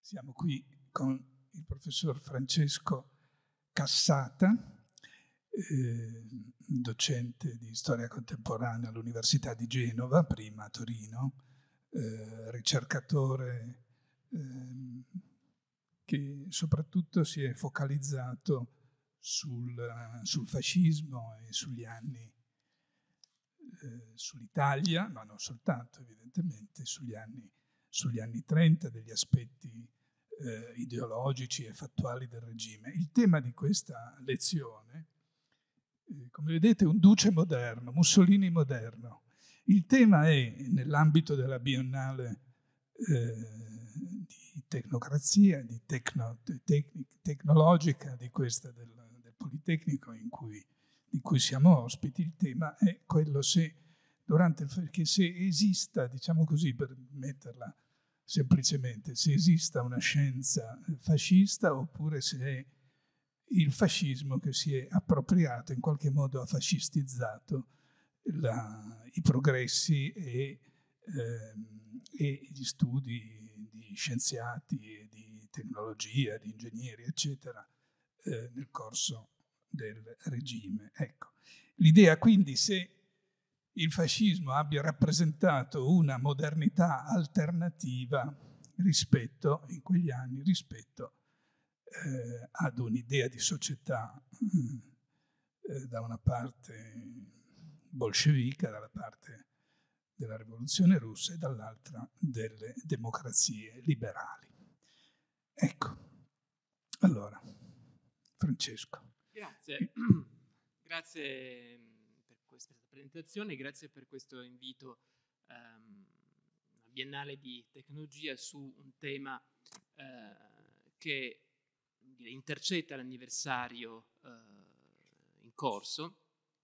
Siamo qui con il professor Francesco Cassata, docente di storia contemporanea all'Università di Genova, prima a Torino, ricercatore che soprattutto si è focalizzato sul fascismo e sugli anni, sull'Italia, ma non soltanto evidentemente, sugli anni 30, degli aspetti ideologici e fattuali del regime. Il tema di questa lezione, come vedete, è un duce moderno, Mussolini moderno. Il tema è, nell'ambito della Biennale di tecnocrazia, di tecnologica di questa del Politecnico di cui siamo ospiti, il tema è quello che se esista, diciamo così per metterla semplicemente, se esista una scienza fascista oppure se è il fascismo che si è appropriato, in qualche modo ha fascistizzato i progressi e gli studi di scienziati e di tecnologia, di ingegneri, eccetera, nel corso del regime. Ecco. L'idea quindi se il fascismo abbia rappresentato una modernità alternativa rispetto, in quegli anni, rispetto ad un'idea di società da una parte bolscevica, dalla parte della rivoluzione russa e dall'altra delle democrazie liberali. Ecco, allora, Francesco. Grazie, grazie per questa presentazione, grazie per questo invito a Biennale di Tecnologia su un tema che intercetta l'anniversario in corso,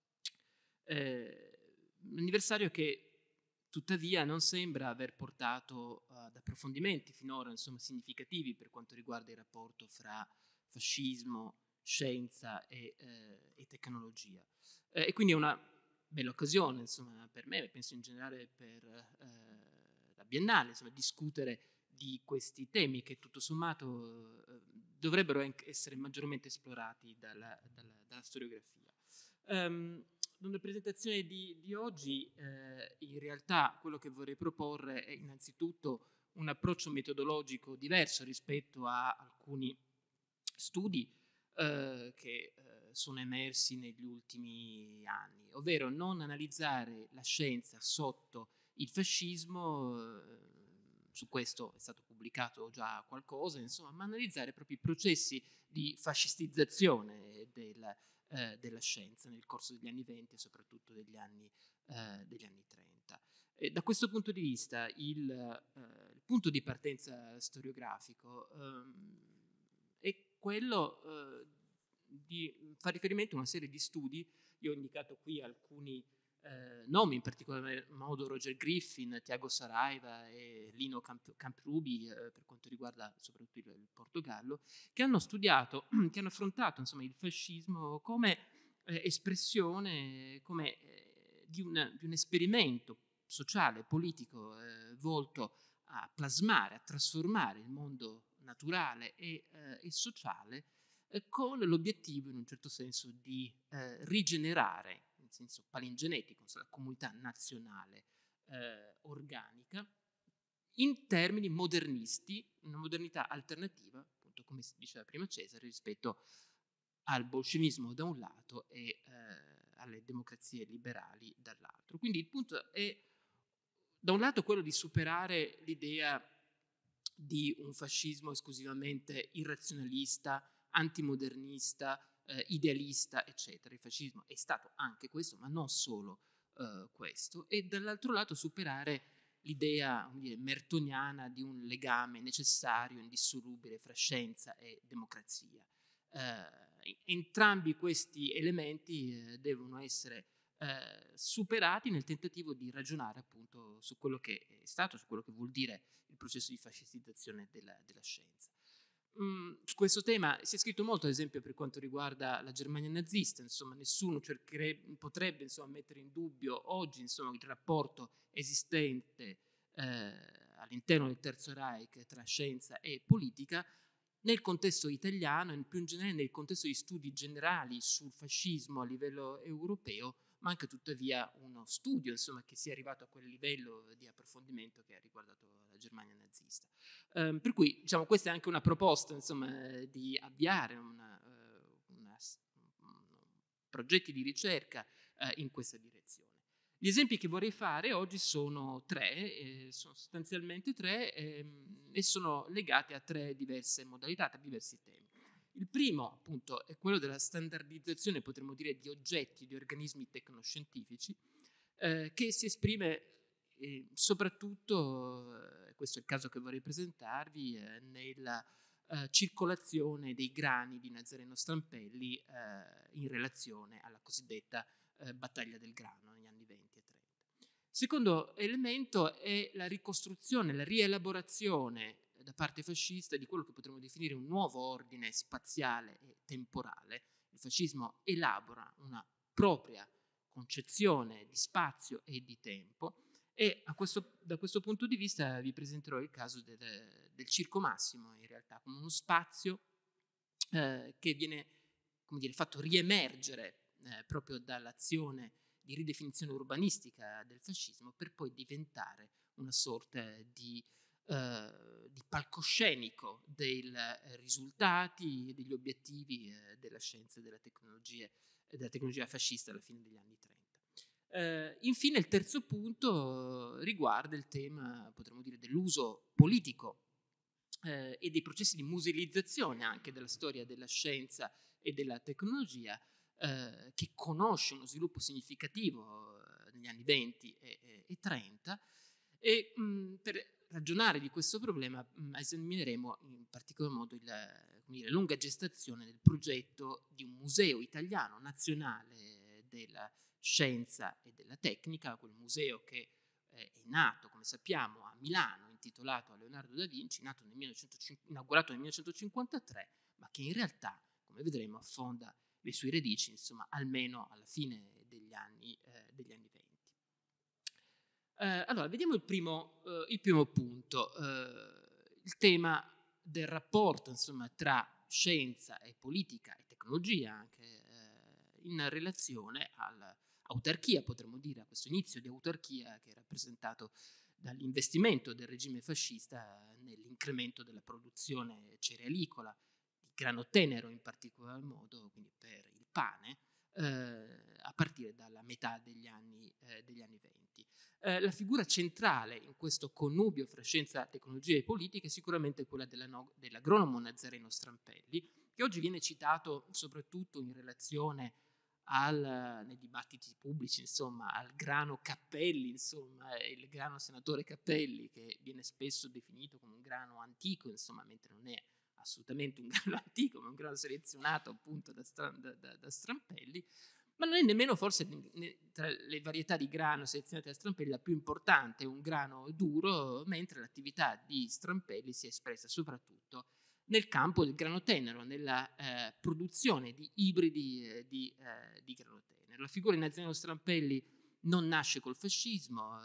l'anniversario che tuttavia non sembra aver portato ad approfondimenti finora significativi per quanto riguarda il rapporto fra fascismo, scienza e tecnologia. E quindi è una bella occasione per me, e penso in generale per la Biennale, discutere di questi temi che tutto sommato dovrebbero essere maggiormente esplorati dalla storiografia. Nella presentazione di oggi in realtà quello che vorrei proporre è innanzitutto un approccio metodologico diverso rispetto a alcuni studi che sono emersi negli ultimi anni, ovvero non analizzare la scienza sotto il fascismo, su questo è stato pubblicato già qualcosa, ma analizzare proprio i processi di fascistizzazione della scienza nel corso degli anni 20 e soprattutto degli anni 30. E da questo punto di vista il punto di partenza storiografico è quello di fare riferimento a una serie di studi. Io ho indicato qui alcuni nomi, in particolar modo Roger Griffin, Tiago Saraiva e Lino Camprubi per quanto riguarda soprattutto il Portogallo, che hanno studiato, che hanno affrontato il fascismo come espressione di un esperimento sociale, politico, volto a plasmare, a trasformare il mondo naturale e sociale con l'obiettivo in un certo senso di rigenerare in senso palingenetico la comunità nazionale organica in termini modernisti, una modernità alternativa, appunto come si diceva prima Cesare, rispetto al bolscevismo da un lato e alle democrazie liberali dall'altro. Quindi il punto è da un lato quello di superare l'idea di un fascismo esclusivamente irrazionalista, antimodernista, idealista, eccetera. Il fascismo è stato anche questo, ma non solo questo. E dall'altro lato superare l'idea mertoniana di un legame necessario, indissolubile fra scienza e democrazia. Entrambi questi elementi devono essere superati nel tentativo di ragionare appunto su quello che è stato, su quello che vuol dire il processo di fascistizzazione della scienza. Su questo tema si è scritto molto, ad esempio per quanto riguarda la Germania nazista, nessuno potrebbe mettere in dubbio oggi il rapporto esistente all'interno del Terzo Reich tra scienza e politica, nel contesto italiano e più in generale nel contesto di studi generali sul fascismo a livello europeo, manca tuttavia uno studio, insomma, che sia arrivato a quel livello di approfondimento che ha riguardato la Germania nazista. Per cui, diciamo, questa è anche una proposta, insomma, di avviare progetti di ricerca in questa direzione. Gli esempi che vorrei fare oggi sono sono sostanzialmente tre, e sono legati a tre diverse modalità, a diversi temi. Il primo, appunto, è quello della standardizzazione, potremmo dire, di oggetti, di organismi tecnoscientifici, che si esprime soprattutto, questo è il caso che vorrei presentarvi, nella circolazione dei grani di Nazareno Strampelli in relazione alla cosiddetta battaglia del grano negli anni 20 e 30. Secondo elemento è la ricostruzione, la rielaborazione da parte fascista di quello che potremmo definire un nuovo ordine spaziale e temporale. Il fascismo elabora una propria concezione di spazio e di tempo, e da questo punto di vista vi presenterò il caso del Circo Massimo, in realtà, come uno spazio che viene, come dire, fatto riemergere proprio dall'azione di ridefinizione urbanistica del fascismo, per poi diventare una sorta di palcoscenico dei risultati e degli obiettivi della scienza e della tecnologia fascista alla fine degli anni 30. Infine il terzo punto riguarda il tema, potremmo dire, dell'uso politico e dei processi di musealizzazione anche della storia della scienza e della tecnologia, che conosce uno sviluppo significativo negli anni 20 e 30, e per ragionare di questo problema esamineremo in particolar modo la lunga gestazione del progetto di un museo italiano nazionale della scienza e della tecnica, quel museo che è nato, come sappiamo, a Milano, intitolato a Leonardo da Vinci, inaugurato nel 1953, ma che in realtà, come vedremo, affonda le sue radici, insomma, almeno alla fine degli anni 20. Allora, vediamo il primo punto, il tema del rapporto, insomma, tra scienza e politica e tecnologia, anche in relazione all'autarchia, potremmo dire, a questo inizio di autarchia che è rappresentato dall'investimento del regime fascista nell'incremento della produzione cerealicola, di grano tenero in particolar modo, quindi per il pane, a partire dalla metà degli anni 20. La figura centrale in questo connubio fra scienza, tecnologia e politica è sicuramente quella dell'agronomo Nazareno Strampelli, che oggi viene citato soprattutto in relazione nei dibattiti pubblici, insomma, al grano Cappelli, insomma, il grano senatore Cappelli, che viene spesso definito come un grano antico, insomma, mentre non è assolutamente un grano antico, ma un grano selezionato appunto da Strampelli, ma non è nemmeno forse tra le varietà di grano selezionate da Strampelli la più importante, un grano duro, mentre l'attività di Strampelli si è espressa soprattutto nel campo del grano tenero, nella produzione di ibridi di grano tenero. La figura di Nazareno Strampelli non nasce col fascismo,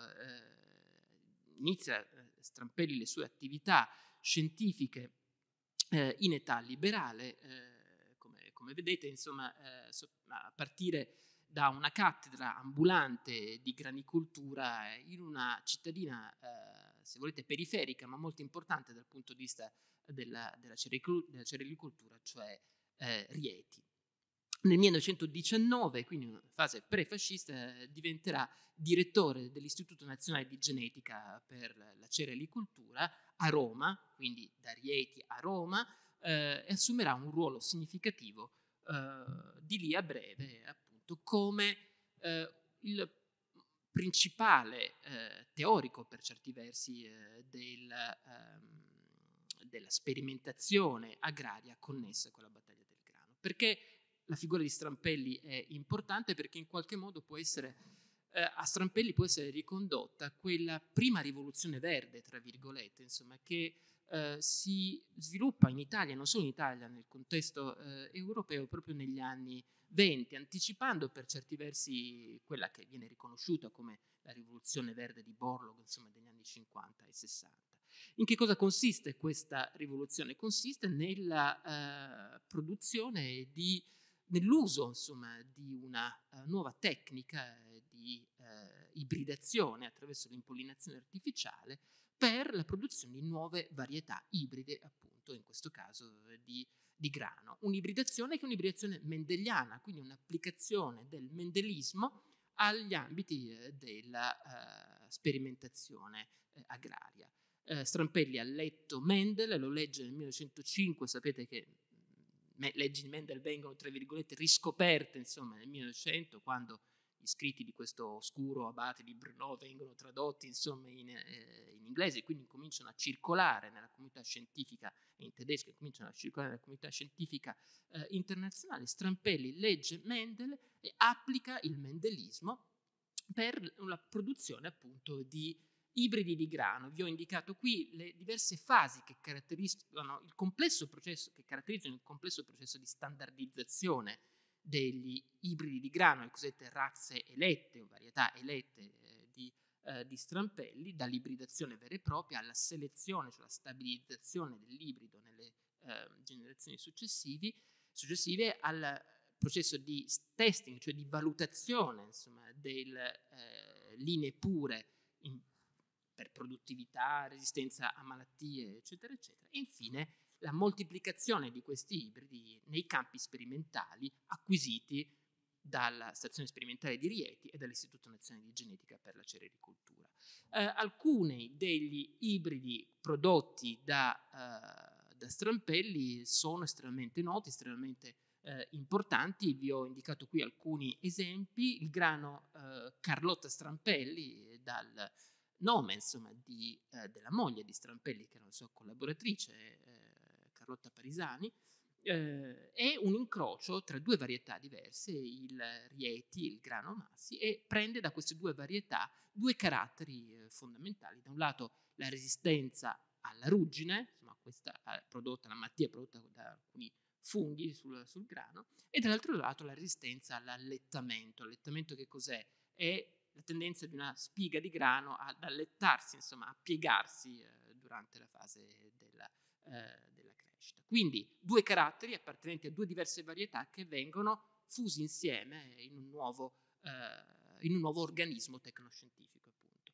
inizia Strampelli le sue attività scientifiche in età liberale, come vedete, insomma, a partire da una cattedra ambulante di granicoltura in una cittadina, se volete, periferica, ma molto importante dal punto di vista della cerealicoltura, cioè Rieti. Nel 1919, quindi in una fase prefascista, diventerà direttore dell'Istituto Nazionale di Genetica per la cerealicoltura a Roma, quindi da Rieti a Roma, e assumerà un ruolo significativo di lì a breve, appunto, come il principale teorico, per certi versi, della sperimentazione agraria connessa con la battaglia del grano. Perché la figura di Strampelli è importante? Perché in qualche modo a Strampelli può essere ricondotta quella prima rivoluzione verde, tra virgolette, insomma, che si sviluppa in Italia, non solo in Italia, nel contesto europeo, proprio negli anni 20, anticipando per certi versi quella che viene riconosciuta come la rivoluzione verde di Borlaug, insomma, degli anni 50 e 60. In che cosa consiste questa rivoluzione? Consiste nella produzione nell'uso, insomma, di una nuova tecnica di ibridazione attraverso l'impollinazione artificiale per la produzione di nuove varietà ibride, appunto, in questo caso di grano. Un'ibridazione che è un'ibridazione mendeliana, quindi un'applicazione del mendelismo agli ambiti della sperimentazione agraria. Strampelli ha letto Mendel, lo legge nel 1905, sapete che leggi di Mendel vengono, tra virgolette, riscoperte, insomma, nel 1900, quando gli scritti di questo oscuro abate di Brno vengono tradotti, insomma, in inglese, quindi cominciano a circolare nella comunità scientifica, e in tedesco cominciano a circolare nella comunità scientifica internazionale. Strampelli legge Mendel e applica il mendelismo per la produzione, appunto, di ibridi di grano. Vi ho indicato qui le diverse fasi che caratterizzano il complesso processo di standardizzazione degli ibridi di grano, le cosiddette razze elette o varietà elette di Strampelli, dall'ibridazione vera e propria alla selezione, cioè la stabilizzazione dell'ibrido nelle generazioni successive, al processo di testing, cioè di valutazione, insomma, delle linee pure per produttività, resistenza a malattie, eccetera, eccetera. E infine la moltiplicazione di questi ibridi nei campi sperimentali acquisiti dalla stazione sperimentale di Rieti e dall'Istituto Nazionale di Genetica per la Cerericoltura. Alcuni degli ibridi prodotti da Strampelli sono estremamente noti, estremamente importanti. Vi ho indicato qui alcuni esempi. Il grano Carlotta Strampelli, dal nome, insomma, della moglie di Strampelli, che era la sua collaboratrice, Carlotta Parisani, è un incrocio tra due varietà diverse, il Rieti e il grano Massi, e prende da queste due varietà due caratteri fondamentali. Da un lato la resistenza alla ruggine, insomma, la malattia prodotta da alcuni funghi sul grano, e dall'altro lato la resistenza all'allettamento. L'allettamento che cos'è? È la tendenza di una spiga di grano ad allettarsi, insomma, a piegarsi durante la fase della crescita. Quindi due caratteri appartenenti a due diverse varietà che vengono fusi insieme in un nuovo organismo tecnoscientifico, appunto.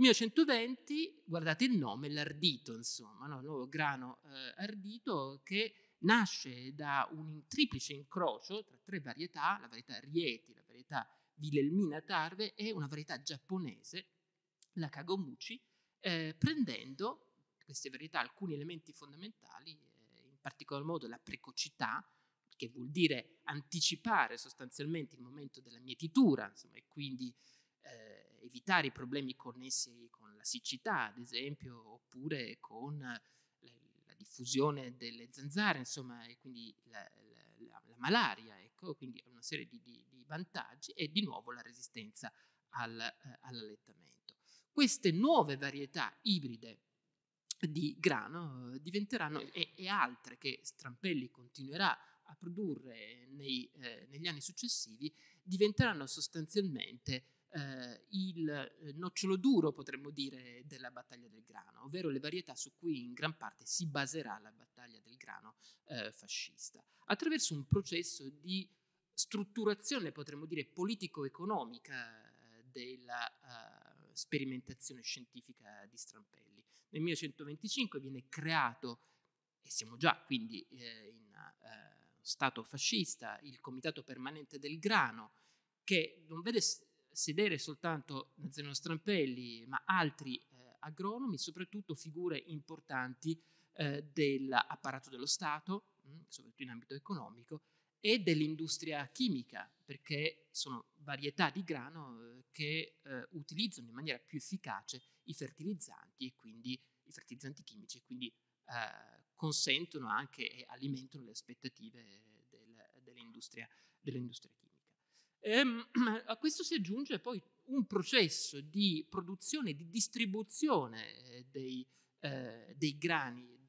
1920, guardate il nome, l'ardito, insomma, no? Il nuovo grano ardito, che nasce da un triplice incrocio tra tre varietà, la varietà Rieti, la varietà Wilhelmina Tarve e una varietà giapponese, la Kagomuchi, prendendo queste varietà alcuni elementi fondamentali, in particolar modo la precocità, che vuol dire anticipare sostanzialmente il momento della mietitura, insomma, e quindi evitare i problemi connessi con la siccità, ad esempio, oppure con la diffusione delle zanzare, insomma, e quindi la malaria, ecco, quindi una serie di vantaggi, e di nuovo la resistenza all'allettamento. Queste nuove varietà ibride di grano diventeranno, e altre che Strampelli continuerà a produrre negli anni successivi, diventeranno sostanzialmente il nocciolo duro, potremmo dire, della battaglia del grano, ovvero le varietà su cui in gran parte si baserà la battaglia del grano fascista, attraverso un processo di strutturazione, potremmo dire, politico-economica della sperimentazione scientifica di Strampelli. Nel 1925 viene creato, e siamo già quindi in stato fascista, il Comitato Permanente del Grano, che non vede sedere soltanto Nazareno Strampelli, ma altri agronomi, soprattutto figure importanti dell'apparato dello Stato, soprattutto in ambito economico, e dell'industria chimica, perché sono varietà di grano che utilizzano in maniera più efficace i fertilizzanti, e quindi i fertilizzanti chimici, e quindi consentono anche e alimentano le aspettative dell'industria chimica. A questo si aggiunge poi un processo di produzione e di distribuzione dei grani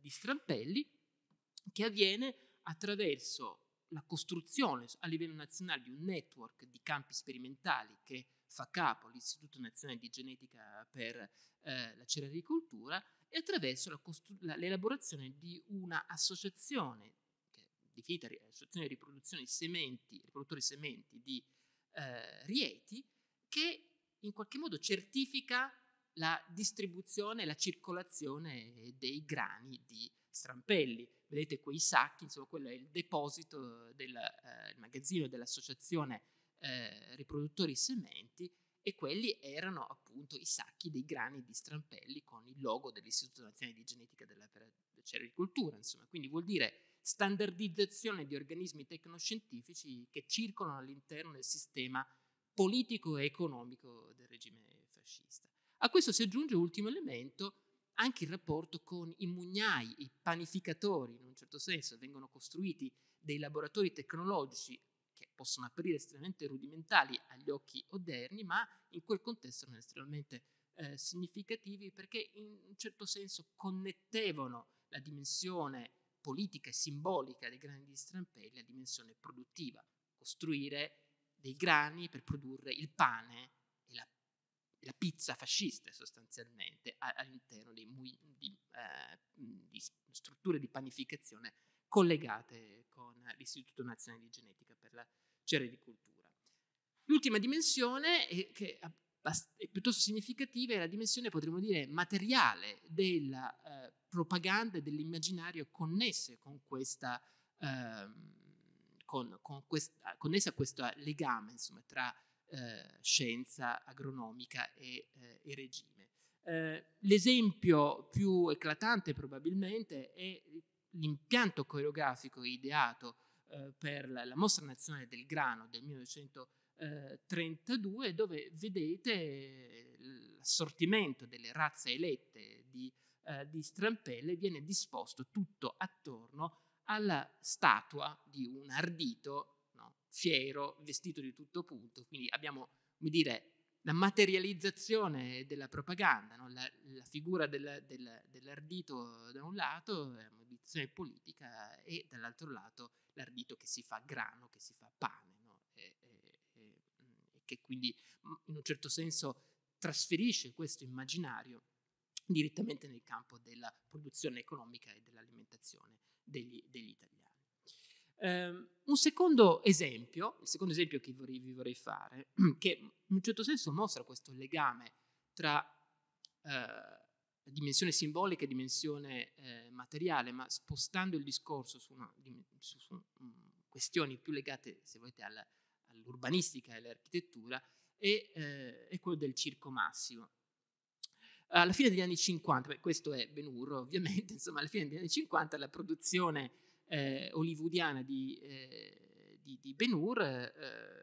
di Strampelli, che avviene attraverso la costruzione a livello nazionale di un network di campi sperimentali che fa capo all'Istituto Nazionale di Genetica per la Cerericoltura, e attraverso l'elaborazione di una associazione definita associazione di riproduzione sementi, riproduttori sementi di Rieti, che in qualche modo certifica la distribuzione e la circolazione dei grani di Strampelli. Vedete quei sacchi, insomma, quello è il deposito del magazzino dell'associazione riproduttori sementi, e quelli erano appunto i sacchi dei grani di Strampelli con il logo dell'Istituto Nazionale di Genetica della Cerericoltura, insomma. Quindi vuol dire standardizzazione di organismi tecnoscientifici che circolano all'interno del sistema politico e economico del regime fascista. A questo si aggiunge, ultimo elemento, anche il rapporto con i mugnai, i panificatori. In un certo senso vengono costruiti dei laboratori tecnologici che possono apparire estremamente rudimentali agli occhi odierni, ma in quel contesto erano estremamente significativi, perché in un certo senso connettevano la dimensione politica e simbolica dei grani di Strampelli alla dimensione produttiva. Costruire dei grani per produrre il pane e la pizza fascista, sostanzialmente, all'interno di strutture di panificazione collegate con l'Istituto Nazionale di Genetica per la Cerericoltura. L'ultima dimensione, che è piuttosto significativa, è la dimensione, potremmo dire, materiale della propaganda e dell'immaginario connesse con questa connessa a questo legame, insomma, tra scienza agronomica e regime. L'esempio più eclatante probabilmente è l'impianto coreografico ideato per la Mostra Nazionale del Grano del 1932, dove vedete l'assortimento delle razze elette di Strampelli viene disposto tutto attorno alla statua di un ardito, no, fiero, vestito di tutto punto. Quindi abbiamo, come dire, la materializzazione della propaganda, no? la figura dell'ardito da un lato, la mobilitazione politica, e dall'altro lato l'ardito che si fa grano, che si fa pane, no? e che quindi in un certo senso trasferisce questo immaginario direttamente nel campo della produzione economica e dell'alimentazione degli italiani. Un secondo esempio, il secondo esempio che vi vorrei fare, che in un certo senso mostra questo legame tra dimensione simbolica e dimensione materiale, ma spostando il discorso su questioni più legate, se volete, all'urbanistica e all'architettura, è quello del Circo Massimo. Alla fine degli anni 50, questo è Ben Hur ovviamente, insomma, alla fine degli anni 50 la produzione hollywoodiana di Ben Hur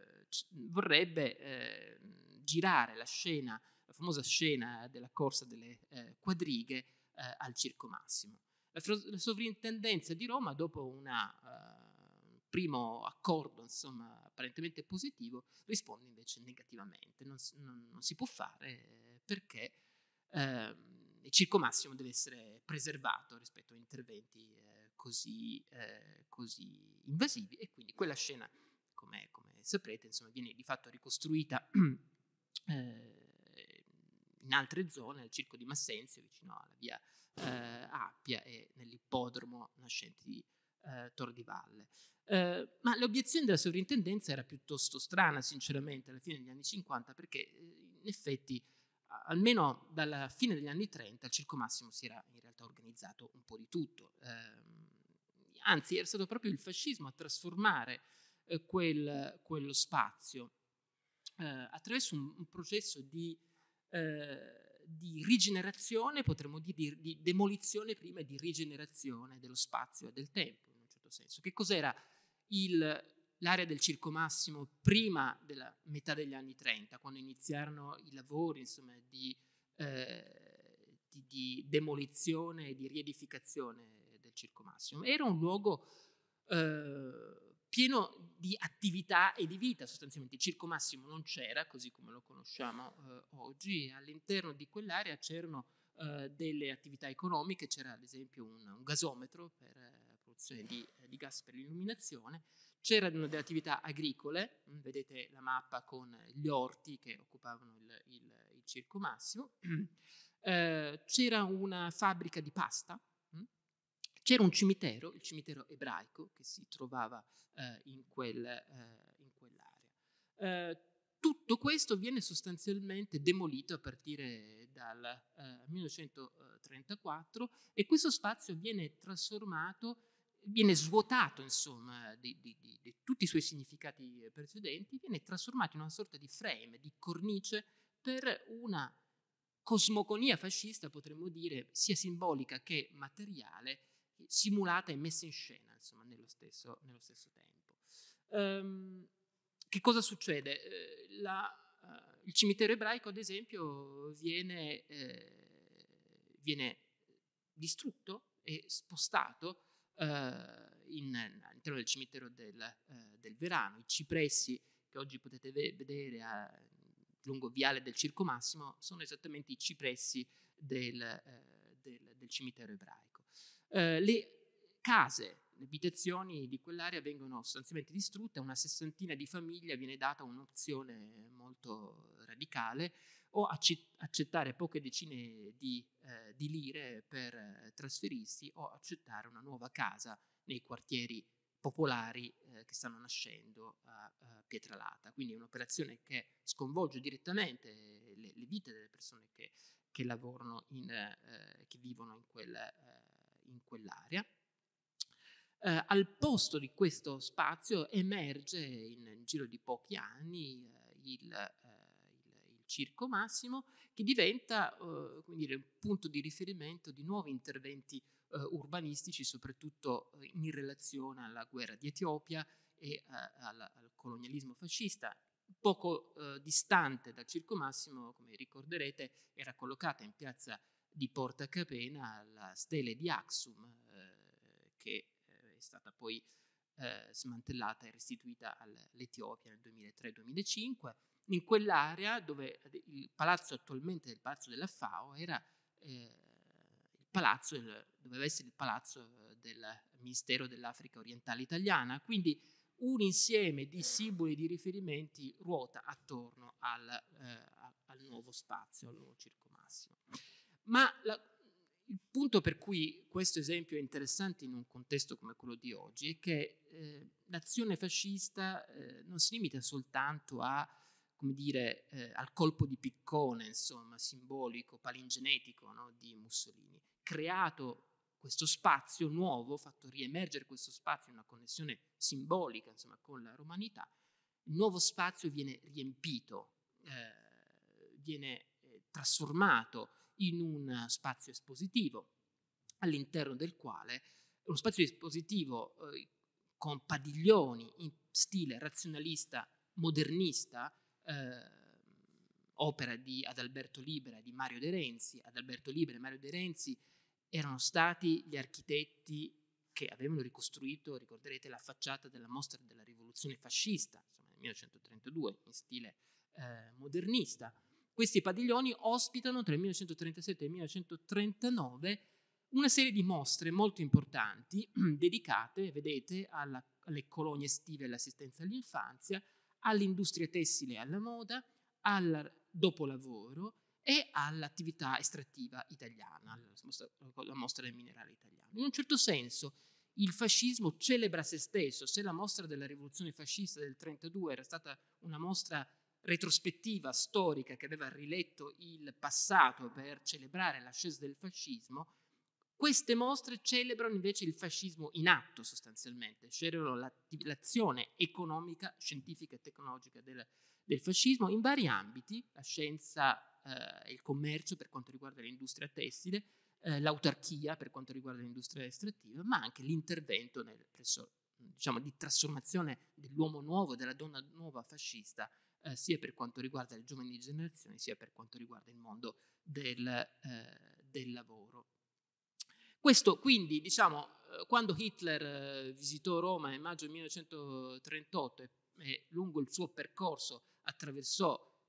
vorrebbe girare la famosa scena della corsa delle quadrighe al Circo Massimo. La sovrintendenza di Roma, dopo un primo accordo, insomma, apparentemente positivo, risponde invece negativamente. Non si può fare perché il Circo Massimo deve essere preservato rispetto a interventi così invasivi, e quindi quella scena, come saprete, insomma, viene di fatto ricostruita in altre zone, al Circo di Massenzio, vicino alla via Appia, e nell'ippodromo nascente di Tor di Valle. Ma l'obiezione della sovrintendenza era piuttosto strana, sinceramente, alla fine degli anni 50, perché in effetti almeno dalla fine degli anni 30 il Circo Massimo si era in realtà organizzato un po' di tutto. Anzi, era stato proprio il fascismo a trasformare quello spazio attraverso un processo di rigenerazione, potremmo dire, di demolizione prima e di rigenerazione dello spazio e del tempo, in un certo senso. Che cos'era l'area del Circo Massimo prima della metà degli anni 30, quando iniziarono i lavori, insomma, di demolizione e di riedificazione del Circo Massimo? Era un luogo pieno di attività e di vita, sostanzialmente. Il Circo Massimo non c'era, così come lo conosciamo oggi, e all'interno di quell'area c'erano delle attività economiche, c'era ad esempio un gasometro per la produzione di gas per l'illuminazione, c'erano delle attività agricole, vedete la mappa con gli orti che occupavano il Circo Massimo, c'era una fabbrica di pasta, c'era un cimitero, il cimitero ebraico, che si trovava in quell'area. Tutto questo viene sostanzialmente demolito a partire dal 1934 e questo spazio viene trasformato, viene svuotato insomma di tutti i suoi significati precedenti, viene trasformato in una sorta di frame, di cornice per una cosmogonia fascista, potremmo dire, sia simbolica che materiale, simulata e messa in scena insomma nello stesso tempo. Che cosa succede? Il cimitero ebraico, ad esempio, viene distrutto e spostato all'interno del cimitero del Verano. I cipressi che oggi potete vedere lungo Viale del Circo Massimo sono esattamente i cipressi del cimitero ebraico. Le case, le abitazioni di quell'area vengono sostanzialmente distrutte, a una sessantina di famiglie viene data un'opzione molto radicale: o accettare poche decine di lire per trasferirsi, o accettare una nuova casa nei quartieri popolari che stanno nascendo a Pietralata. Quindi è un'operazione che sconvolge direttamente le vite delle persone che lavorano, che vivono in quell'area. Al posto di questo spazio emerge in giro di pochi anni il Circo Massimo, che diventa come dire, un punto di riferimento di nuovi interventi urbanistici, soprattutto in relazione alla guerra di Etiopia e al colonialismo fascista. Poco distante dal Circo Massimo, come ricorderete, era collocata in piazza di Porta Capena la stele di Axum, che è stata poi smantellata e restituita all'Etiopia nel 2003-2005. In quell'area, dove il palazzo attualmente è il palazzo della FAO, era il palazzo, doveva essere il palazzo del Ministero dell'Africa Orientale Italiana, quindi un insieme di simboli e di riferimenti ruota attorno al nuovo spazio, al nuovo Circo Massimo. Ma il punto per cui questo esempio è interessante in un contesto come quello di oggi è che l'azione fascista non si limita soltanto come dire, al colpo di piccone, insomma, simbolico, palingenetico, no, di Mussolini. Creato questo spazio nuovo, fatto riemergere questo spazio in una connessione simbolica, insomma, con la romanità, il nuovo spazio viene riempito, viene trasformato in un spazio espositivo, all'interno del quale uno spazio espositivo con padiglioni in stile razionalista modernista, opera di Adalberto Libera e di Mario De Renzi. Adalberto Libera e Mario De Renzi erano stati gli architetti che avevano ricostruito, ricorderete, la facciata della mostra della rivoluzione fascista, insomma, nel 1932, in stile modernista. Questi padiglioni ospitano tra il 1937 e il 1939 una serie di mostre molto importanti dedicate, vedete, alle colonie estive e all'assistenza all'infanzia, all'industria tessile e alla moda, al dopolavoro e all'attività estrattiva italiana, la mostra del minerale italiano. In un certo senso il fascismo celebra se stesso. Se la mostra della rivoluzione fascista del 1932 era stata una mostra retrospettiva, storica, che aveva riletto il passato per celebrare l'ascesa del fascismo, queste mostre celebrano invece il fascismo in atto sostanzialmente, celebrano l'azione economica, scientifica e tecnologica del fascismo in vari ambiti: la scienza, il commercio per quanto riguarda l'industria tessile, l'autarchia per quanto riguarda l'industria estrattiva, ma anche l'intervento diciamo, di trasformazione dell'uomo nuovo, della donna nuova fascista, sia per quanto riguarda le giovani generazioni, sia per quanto riguarda il mondo del lavoro. Questo quindi, diciamo, quando Hitler visitò Roma nel maggio 1938 e lungo il suo percorso attraversò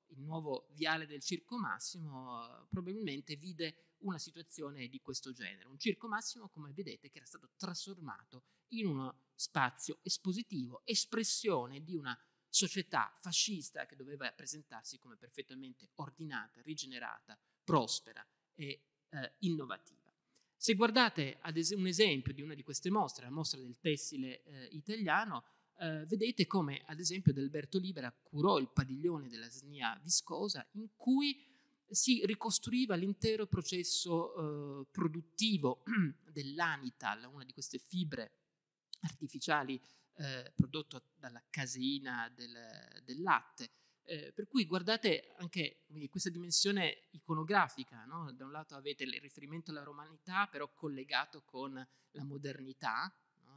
il nuovo viale del Circo Massimo probabilmente vide una situazione di questo genere. Un Circo Massimo, come vedete, che era stato trasformato in uno spazio espositivo, espressione di una società fascista che doveva presentarsi come perfettamente ordinata, rigenerata, prospera e innovativa. Se guardate un esempio di una di queste mostre, la mostra del tessile italiano, vedete come ad esempio Adalberto Libera curò il padiglione della SNIA viscosa, in cui si ricostruiva l'intero processo produttivo dell'Anital, una di queste fibre artificiali prodotto dalla caseina del latte. Per cui guardate anche questa dimensione iconografica, no? Da un lato avete il riferimento alla romanità, però collegato con la modernità, no?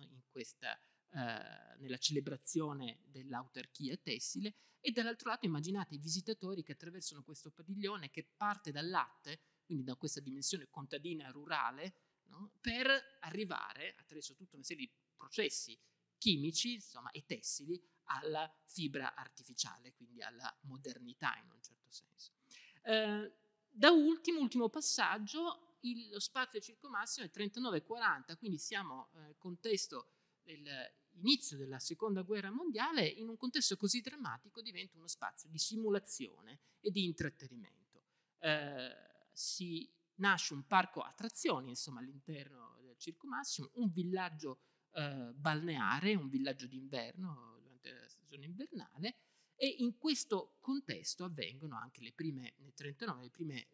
Nella celebrazione dell'autarchia tessile, e dall'altro lato immaginate i visitatori che attraversano questo padiglione che parte dal latte, quindi da questa dimensione contadina rurale, no? Per arrivare attraverso tutta una serie di processi chimici, insomma, e tessili alla fibra artificiale, quindi alla modernità in un certo senso. Da ultimo passaggio, lo spazio del Circo Massimo è 39-40, quindi siamo nel contesto dell'inizio della Seconda Guerra Mondiale. In un contesto così drammatico diventa uno spazio di simulazione e di intrattenimento. Si nasce un parco attrazioni, insomma, all'interno del Circo Massimo, un villaggio balneare, un villaggio d'inverno durante la stagione invernale, e in questo contesto avvengono anche nel 1939 le prime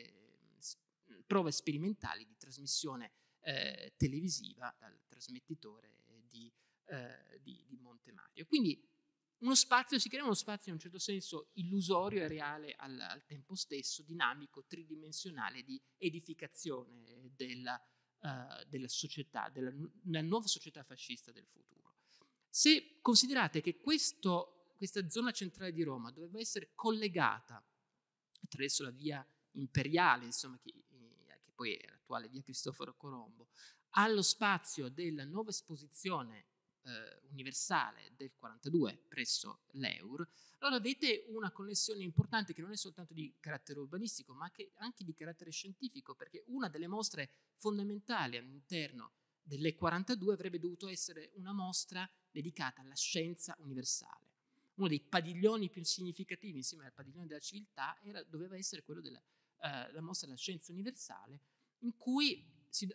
prove sperimentali di trasmissione televisiva dal trasmettitore di Monte Mario. Quindi si crea uno spazio in un certo senso illusorio e reale al tempo stesso, dinamico, tridimensionale, di edificazione della società, della nuova società fascista del futuro. Se considerate che questa zona centrale di Roma doveva essere collegata attraverso la via imperiale, insomma, che poi è l'attuale via Cristoforo Colombo, allo spazio della nuova esposizione universale del 42 presso l'Eur, allora avete una connessione importante che non è soltanto di carattere urbanistico, ma anche di carattere scientifico, perché una delle mostre fondamentali all'interno dell'E42 avrebbe dovuto essere una mostra dedicata alla scienza universale. Uno dei padiglioni più significativi, insieme al padiglione della civiltà, doveva essere quello della mostra della scienza universale, in cui si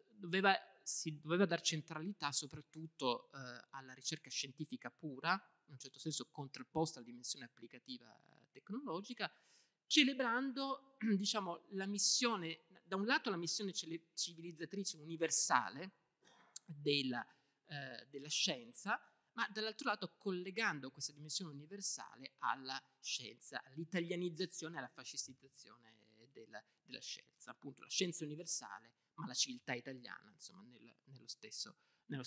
doveva dar centralità soprattutto alla ricerca scientifica pura, in un certo senso contrapposta alla dimensione applicativa tecnologica, celebrando, diciamo, la missione, da un lato la missione civilizzatrice universale della scienza, ma dall'altro lato collegando questa dimensione universale alla scienza, all'italianizzazione, alla fascistizzazione della scienza, appunto la scienza universale, ma la civiltà italiana, insomma, nello stesso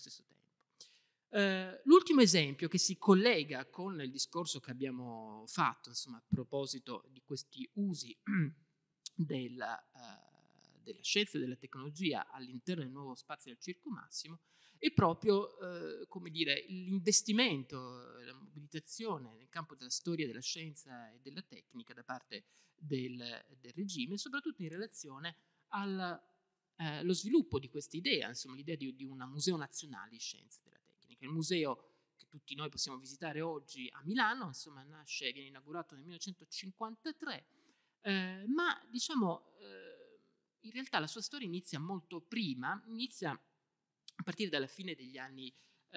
tempo. L'ultimo esempio che si collega con il discorso che abbiamo fatto, insomma, a proposito di questi usi della scienza e della tecnologia all'interno del nuovo spazio del Circo Massimo, è proprio come dire, l'investimento, la mobilitazione nel campo della storia della scienza e della tecnica da parte del regime, soprattutto in relazione allo sviluppo di questa idea, insomma l'idea di un museo nazionale di scienza e della tecnica. Il museo che tutti noi possiamo visitare oggi a Milano, insomma, viene inaugurato nel 1953, ma diciamo in realtà la sua storia inizia molto prima, inizia a partire dalla fine degli anni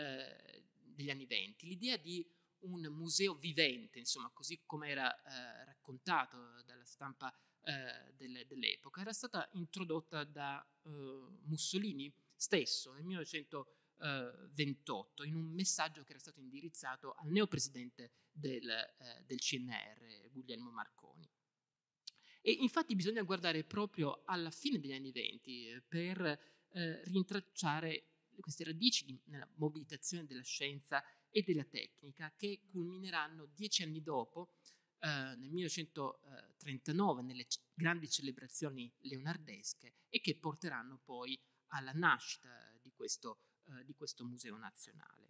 20. L'idea di un museo vivente, insomma, così come era raccontato dalla stampa dell'epoca, era stata introdotta da Mussolini stesso nel 1928 in un messaggio che era stato indirizzato al neopresidente del CNR, Guglielmo Marconi. E infatti bisogna guardare proprio alla fine degli anni 20 per rintracciare queste radici nella mobilitazione della scienza e della tecnica, che culmineranno 10 anni dopo, nel 1939, nelle grandi celebrazioni leonardesche, e che porteranno poi alla nascita di questo museo nazionale.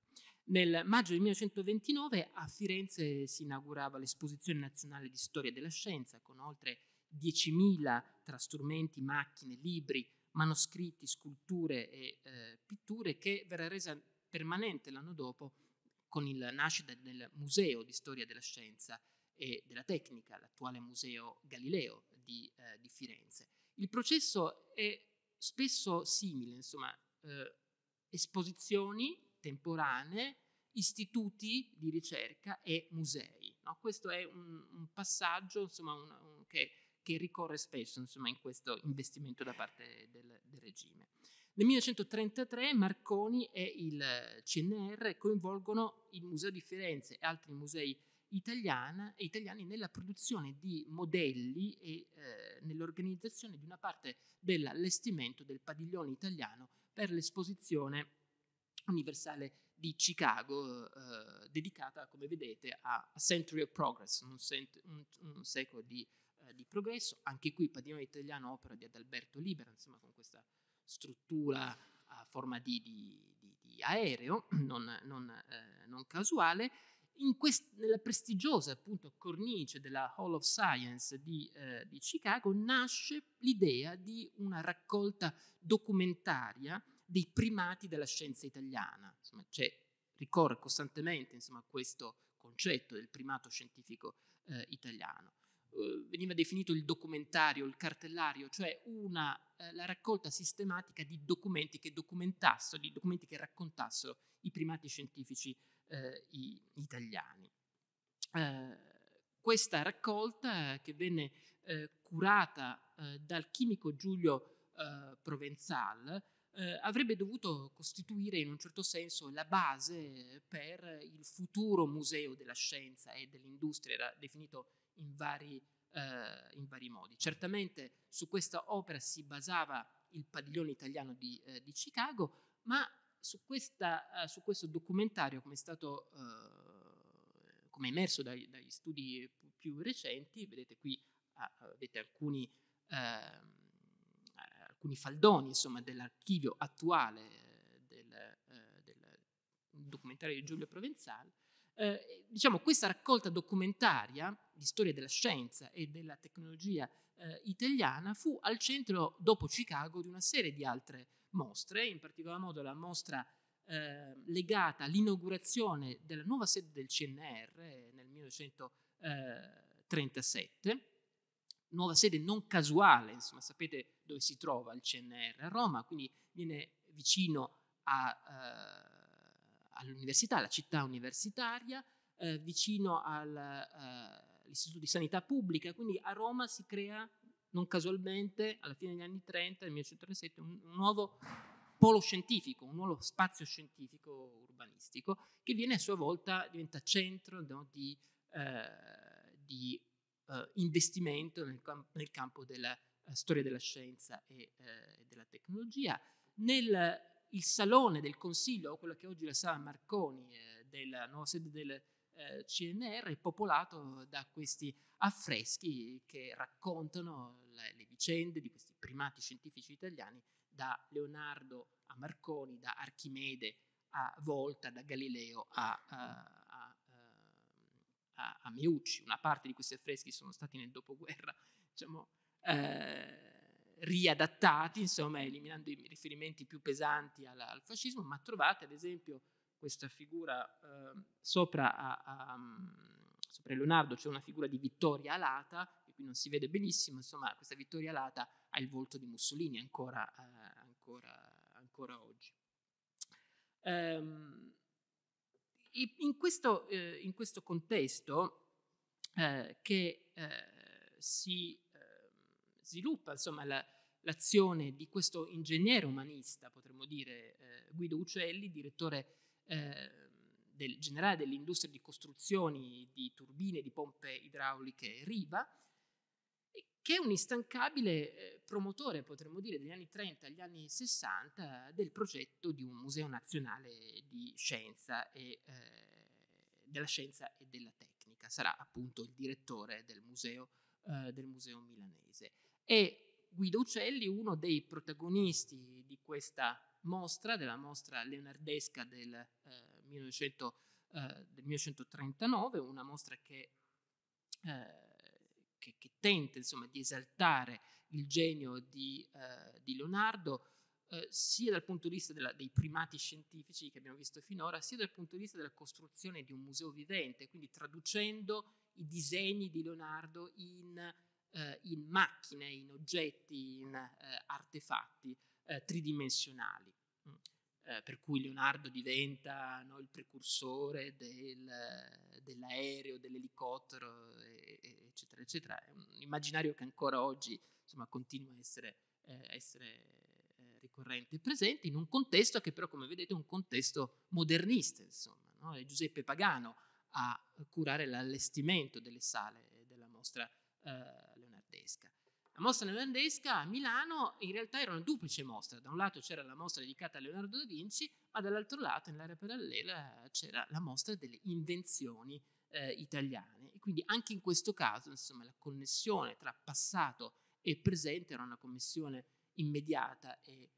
Nel maggio del 1929 a Firenze si inaugurava l'Esposizione Nazionale di Storia della Scienza con oltre 10.000 tra strumenti, macchine, libri, manoscritti, sculture e pitture, che verrà resa permanente l'anno dopo con la nascita del Museo di Storia della Scienza e della Tecnica, l'attuale Museo Galileo di Firenze. Il processo è spesso simile, insomma, esposizioni temporanee, istituti di ricerca e musei. No? Questo è un passaggio, insomma, che ricorre spesso, insomma, in questo investimento da parte del regime. Nel 1933 Marconi e il CNR coinvolgono il Museo di Firenze e altri musei italiani nella produzione di modelli e nell'organizzazione di una parte dell'allestimento del padiglione italiano per l'esposizione universale di Chicago, dedicata, come vedete, a Century of Progress, un secolo di progresso. Anche qui il padiglione italiano, opera di Adalberto Libera, insomma, con questa struttura a forma di aereo, non casuale. Nella prestigiosa, appunto, cornice della Hall of Science di Chicago nasce l'idea di una raccolta documentaria dei primati della scienza italiana. Insomma, ricorre costantemente, insomma, a questo concetto del primato scientifico italiano. Veniva definito il documentario, il cartellario, cioè la raccolta sistematica di documenti che raccontassero i primati scientifici italiani. Questa raccolta, che venne curata dal chimico Giulio Provenzal, avrebbe dovuto costituire in un certo senso la base per il futuro museo della scienza e dell'industria, era definito in vari modi. Certamente su questa opera si basava il padiglione italiano di Chicago, ma su questo documentario, come è stato come è emerso dagli studi più recenti, vedete qui avete alcuni faldoni, insomma, dell'archivio attuale del documentario di Giulio Provenzale. Diciamo, questa raccolta documentaria di storia della scienza e della tecnologia italiana fu al centro, dopo Chicago, di una serie di altre mostre, in particolar modo la mostra legata all'inaugurazione della nuova sede del CNR nel 1937, nuova sede non casuale, insomma, sapete dove si trova il CNR? A Roma, quindi viene vicino all'università, alla città universitaria, vicino all'Istituto di Sanità Pubblica, quindi a Roma si crea non casualmente alla fine degli anni 30, nel 1937, un nuovo polo scientifico, un nuovo spazio scientifico urbanistico che viene a sua volta, diventa centro, no, di investimento nel campo della storia della scienza e della tecnologia. Il salone del Consiglio, quello che oggi è la Sala Marconi della nuova sede del CNR, è popolato da questi affreschi che raccontano le vicende di questi primati scientifici italiani, da Leonardo a Marconi, da Archimede a Volta, da Galileo a Meucci. Una parte di questi affreschi sono stati nel dopoguerra, diciamo, riadattati, insomma, eliminando i riferimenti più pesanti al fascismo, ma trovate ad esempio questa figura sopra Leonardo c'è una figura di Vittoria Alata, che qui non si vede benissimo, insomma, questa Vittoria Alata ha il volto di Mussolini ancora oggi. In questo contesto che si sviluppa, insomma, l'azione di questo ingegnere umanista, potremmo dire, Guido Uccelli, direttore generale dell'industria di costruzioni di turbine, di pompe idrauliche Riva, che è un instancabile promotore, potremmo dire, degli anni 30 agli anni 60 del progetto di un museo nazionale di scienza e della scienza e della tecnica. Sarà appunto il direttore del museo milanese. E Guido Uccelli, uno dei protagonisti di questa mostra, della mostra leonardesca del del 1939, una mostra che tenta insomma di esaltare il genio di Leonardo, sia dal punto di vista dei primati scientifici che abbiamo visto finora, sia dal punto di vista della costruzione di un museo vivente, quindi traducendo i disegni di Leonardo in macchine, in oggetti, in artefatti tridimensionali. Per cui Leonardo diventa, no, il precursore dell'aereo, dell'elicottero, eccetera, eccetera. È un immaginario che ancora oggi insomma, continua a essere ricorrente e presente, in un contesto che però, come vedete, è un contesto modernista. Insomma, no? È Giuseppe Pagano a curare l'allestimento delle sale della mostra leonardesca. La mostra leonardesca a Milano in realtà era una duplice mostra. Da un lato c'era la mostra dedicata a Leonardo da Vinci, ma dall'altro lato, nell'area parallela, c'era la mostra delle invenzioni italiane. E quindi anche in questo caso, insomma, la connessione tra passato e presente era una connessione immediata e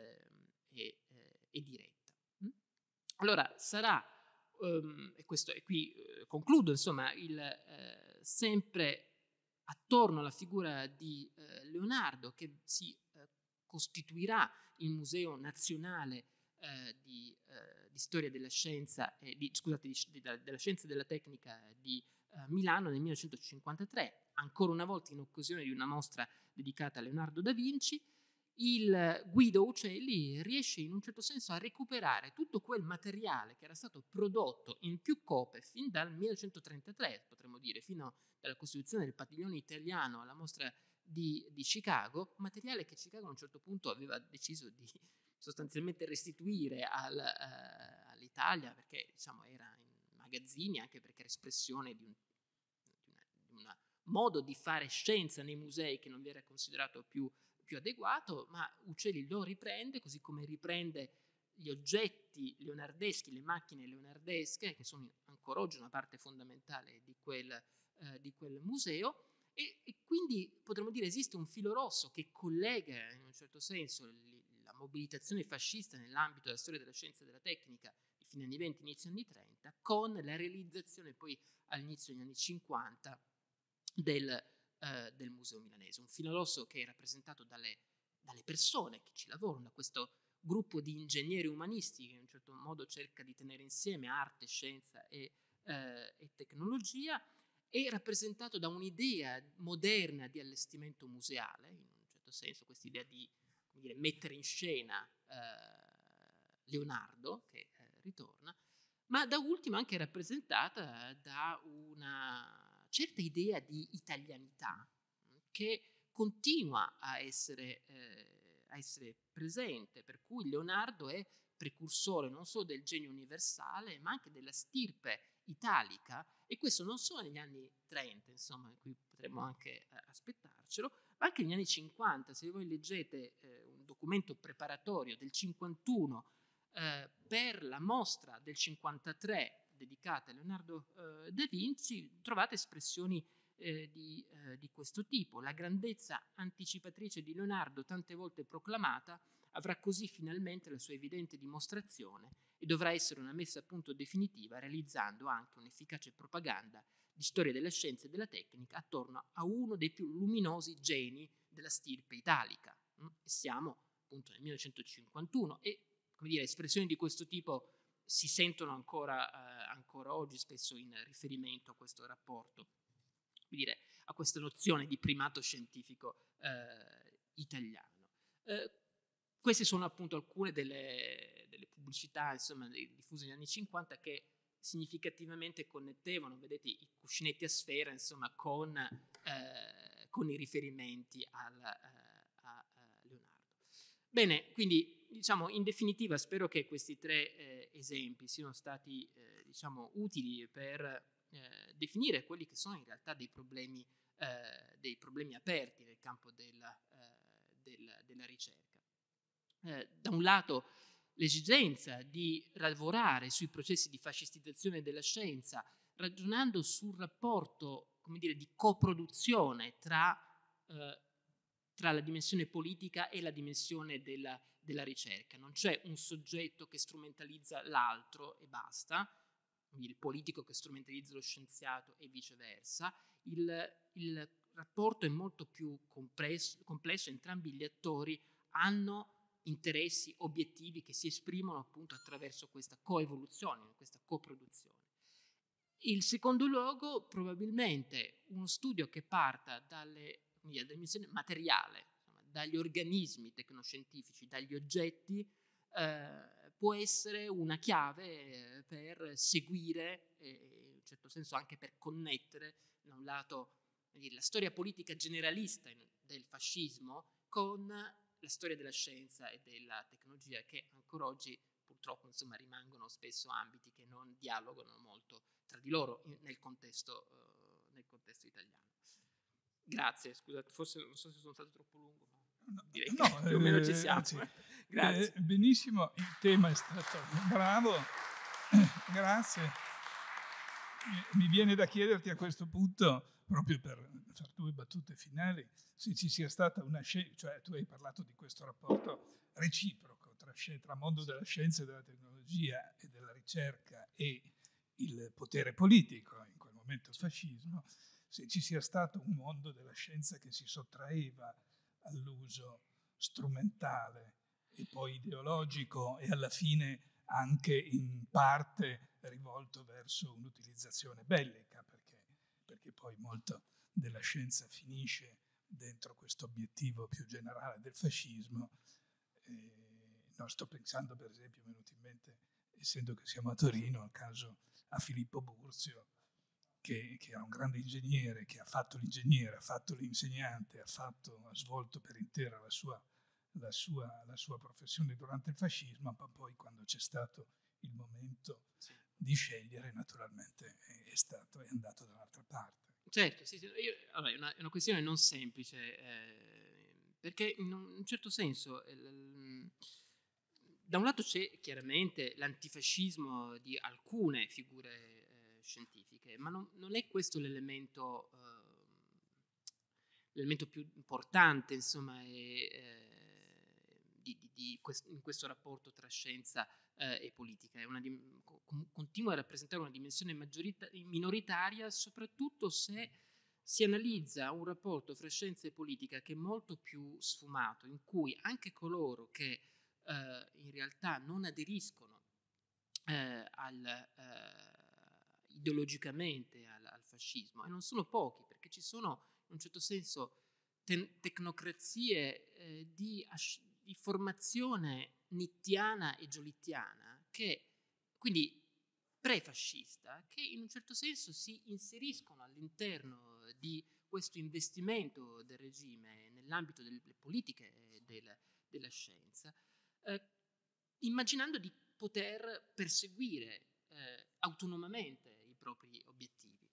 diretta. Allora sarà, e qui concludo, insomma, sempre attorno alla figura di Leonardo, che si costituirà il Museo Nazionale di Storia della Scienza, della Scienza e della Tecnica di Milano nel 1953, ancora una volta in occasione di una mostra dedicata a Leonardo da Vinci. Il Guido Uccelli riesce in un certo senso a recuperare tutto quel materiale che era stato prodotto in più cope fin dal 1933, potremmo dire, fino alla costituzione del padiglione italiano alla mostra di Chicago, materiale che Chicago a un certo punto aveva deciso di sostanzialmente restituire all'Italia, perché diciamo, era in magazzini, anche perché era espressione di un modo di fare scienza nei musei che non vi era considerato più adeguato, ma Uccelli lo riprende, così come riprende gli oggetti leonardeschi, le macchine leonardesche, che sono ancora oggi una parte fondamentale di quel museo, e quindi potremmo dire esiste un filo rosso che collega in un certo senso la mobilitazione fascista nell'ambito della storia della scienza e della tecnica di fine anni 20, inizio anni 30, con la realizzazione poi all'inizio degli anni 50 del museo milanese. Un filo rosso che è rappresentato dalle persone che ci lavorano, da questo gruppo di ingegneri umanisti che in un certo modo cerca di tenere insieme arte, scienza e tecnologia, è rappresentato da un'idea moderna di allestimento museale, in un certo senso questa idea di, come dire, mettere in scena Leonardo, che ritorna, ma da ultimo anche rappresentata da una certa idea di italianità che continua a essere presente, per cui Leonardo è precursore non solo del genio universale, ma anche della stirpe italica, e questo non solo negli anni 30, insomma, in cui potremmo anche aspettarcelo, ma anche negli anni 50. Se voi leggete un documento preparatorio del 51 per la mostra del 53 dedicata a Leonardo da Vinci, trovate espressioni di questo tipo. La grandezza anticipatrice di Leonardo, tante volte proclamata, avrà così finalmente la sua evidente dimostrazione e dovrà essere una messa a punto definitiva, realizzando anche un'efficace propaganda di storia della scienza e della tecnica attorno a uno dei più luminosi geni della stirpe italica. E siamo appunto nel 1951 e, come dire, espressioni di questo tipo si sentono ancora oggi, spesso in riferimento a questo rapporto, come dire, a questa nozione di primato scientifico italiano. Queste sono appunto alcune delle pubblicità, insomma, diffuse negli anni 50 che significativamente connettevano, vedete, i cuscinetti a sfera, insomma, con i riferimenti a Leonardo. Bene, quindi diciamo in definitiva spero che questi tre esempi siano stati diciamo utili per definire quelli che sono in realtà dei problemi aperti nel campo della ricerca. Da un lato l'esigenza di lavorare sui processi di fascistizzazione della scienza, ragionando sul rapporto, come dire, di coproduzione tra la dimensione politica e la dimensione della della ricerca. Non c'è un soggetto che strumentalizza l'altro e basta, il politico che strumentalizza lo scienziato e viceversa. Il rapporto è molto più complesso, entrambi gli attori hanno interessi, obiettivi che si esprimono appunto attraverso questa coevoluzione, questa coproduzione. Il secondo luogo, probabilmente uno studio che parta dalla dimensione materiale, insomma, dagli organismi tecnoscientifici, dagli oggetti, può essere una chiave per seguire, in un certo senso anche per connettere, da un lato la storia politica generalista del fascismo con la storia della scienza e della tecnologia, che ancora oggi purtroppo insomma rimangono spesso ambiti che non dialogano molto tra di loro nel contesto italiano. Grazie, scusate, forse non so se sono stato troppo lungo, ma direi che più o meno ci siamo. Anzi, Grazie. Benissimo, il tema è stato bravo, grazie. Mi viene da chiederti a questo punto, proprio per fare 2 battute finali, se ci sia stata una scelta, cioè tu hai parlato di questo rapporto reciproco tra mondo della scienza e della tecnologia e della ricerca e il potere politico, in quel momento il fascismo, se ci sia stato un mondo della scienza che si sottraeva all'uso strumentale e poi ideologico e alla fine anche in parte rivolto verso un'utilizzazione bellica, perché poi molto della scienza finisce dentro questo obiettivo più generale del fascismo. No, sto pensando, per esempio, mi è venuto in mente, essendo che siamo a Torino, al caso a Filippo Burzio, che era un grande ingegnere, che ha fatto l'ingegnere, ha fatto l'insegnante, ha svolto per intera la sua professione durante il fascismo, ma poi quando c'è stato il momento di scegliere, naturalmente è andato dall'altra parte. Certo, sì, allora, è una questione non semplice, perché in un certo senso, da un lato c'è chiaramente l'antifascismo di alcune figure scientifiche, ma non è questo l'elemento più importante, insomma, in questo rapporto tra scienza e politica. Continua a rappresentare una dimensione minoritaria, soprattutto se si analizza un rapporto fra scienza e politica che è molto più sfumato, in cui anche coloro che in realtà non aderiscono ideologicamente al fascismo, e non sono pochi, perché ci sono in un certo senso tecnocrazie di formazione nittiana e giolittiana, che quindi prefascista, che in un certo senso si inseriscono all'interno di questo investimento del regime nell'ambito delle politiche della scienza, immaginando di poter perseguire autonomamente i propri obiettivi.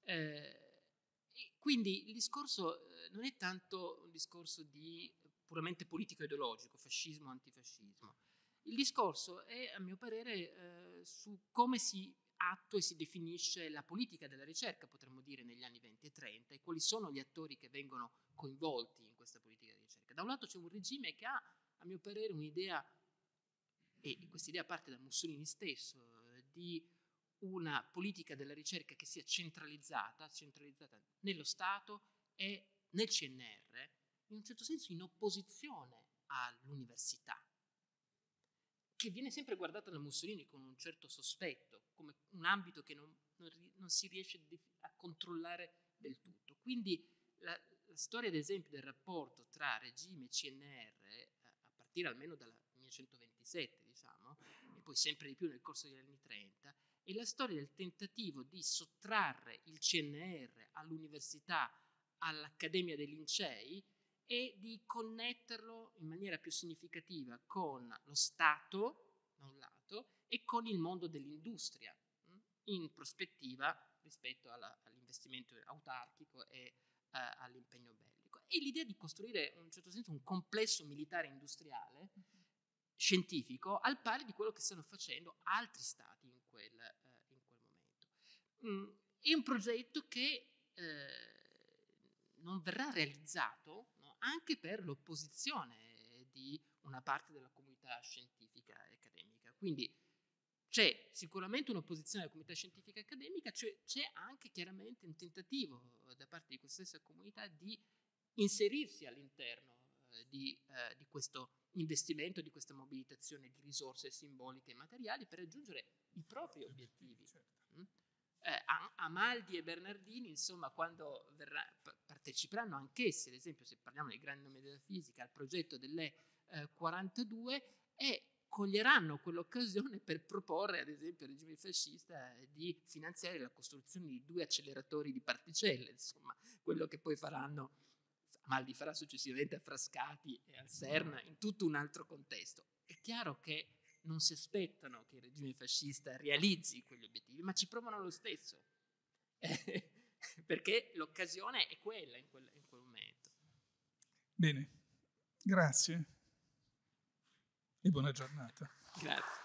E quindi il discorso non è tanto un discorso di puramente politico-ideologico, fascismo, antifascismo. Il discorso è, a mio parere, su come si attua e si definisce la politica della ricerca, potremmo dire, negli anni 20 e 30, e quali sono gli attori che vengono coinvolti in questa politica di ricerca. Da un lato c'è un regime che ha, a mio parere, un'idea, e questa idea parte da Mussolini stesso, di una politica della ricerca che sia centralizzata nello Stato e nel CNR, in un certo senso in opposizione all'università, che viene sempre guardata da Mussolini con un certo sospetto, come un ambito che non si riesce a controllare del tutto. Quindi la storia, ad esempio, del rapporto tra regime e CNR, a partire almeno dal 1927, diciamo, e poi sempre di più nel corso degli anni 30, è la storia del tentativo di sottrarre il CNR all'università, all'Accademia dei Lincei, e di connetterlo in maniera più significativa con lo Stato, da un lato, e con il mondo dell'industria, in prospettiva rispetto all'investimento autarchico e all'impegno bellico. E l'idea di costruire, in un certo senso, un complesso militare industriale scientifico al pari di quello che stanno facendo altri stati in quel momento. È un progetto che non verrà realizzato, no, anche per l'opposizione di una parte della comunità scientifica e accademica. Quindi c'è sicuramente un'opposizione della comunità scientifica e accademica, c'è anche chiaramente un tentativo da parte di questa stessa comunità di inserirsi all'interno di questo investimento, di questa mobilitazione di risorse simboliche e materiali per raggiungere i propri obiettivi. Amaldi e Bernardini, insomma, quando parteciperanno anch'essi, ad esempio se parliamo dei grandi nomi della fisica, al progetto dell'E 42 e coglieranno quell'occasione per proporre, ad esempio, al regime fascista di finanziare la costruzione di 2 acceleratori di particelle, insomma, quello che poi faranno, Amaldi farà successivamente a Frascati e al CERN in tutto un altro contesto. È chiaro che non si aspettano che il regime fascista realizzi quegli obiettivi, ma ci provano lo stesso, perché l'occasione è quella in quel momento. Bene, grazie e buona giornata. Grazie.